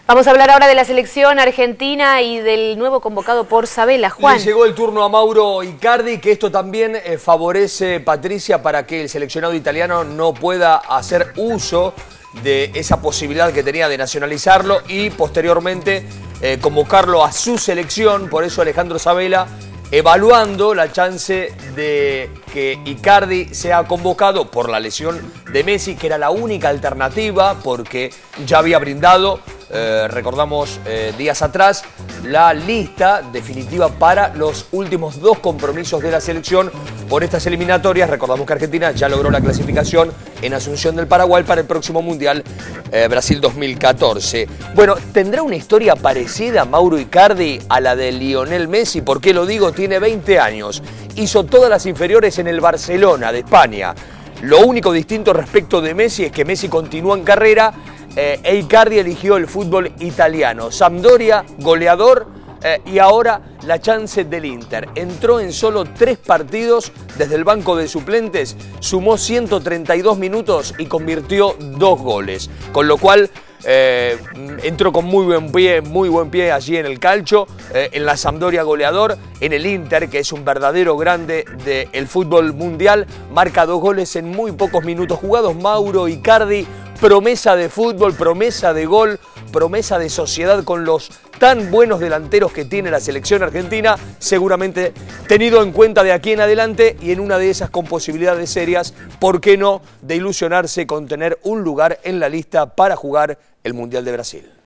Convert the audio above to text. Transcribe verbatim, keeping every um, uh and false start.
Vamos a hablar ahora de la selección argentina y del nuevo convocado por Sabela, Juan. Le llegó el turno a Mauro Icardi, que esto también eh, favorece, Patricia, para que el seleccionado italiano no pueda hacer uso de esa posibilidad que tenía de nacionalizarlo y posteriormente eh, convocarlo a su selección. Por eso Alejandro Sabela, evaluando la chance de que Icardi sea convocado por la lesión de Messi, que era la única alternativa porque ya había brindado, eh, recordamos eh, días atrás, la lista definitiva para los últimos dos compromisos de la selección por estas eliminatorias. Recordamos que Argentina ya logró la clasificación en Asunción del Paraguay para el próximo Mundial eh, Brasil dos mil catorce. Bueno, ¿tendrá una historia parecida Mauro Icardi a la de Lionel Messi? ¿Por qué lo digo? Tiene veinte años, hizo todas las inferiores en el Barcelona de España. Lo único distinto respecto de Messi es que Messi continúa en carrera eh, e Icardi eligió el fútbol italiano. Sampdoria, goleador, eh, y ahora la chance del Inter. Entró en solo tres partidos desde el banco de suplentes, sumó ciento treinta y dos minutos y convirtió dos goles. Con lo cual eh, entró con muy buen pie, muy buen pie allí en el calcio, eh, en la Sampdoria goleador, en el Inter, que es un verdadero grande del fútbol mundial, marca dos goles en muy pocos minutos jugados. Mauro Icardi, promesa de fútbol, promesa de gol, promesa de sociedad con los tan buenos delanteros que tiene la selección argentina, seguramente tenido en cuenta de aquí en adelante y en una de esas con posibilidades serias, ¿por qué no?, de ilusionarse con tener un lugar en la lista para jugar el Mundial de Brasil.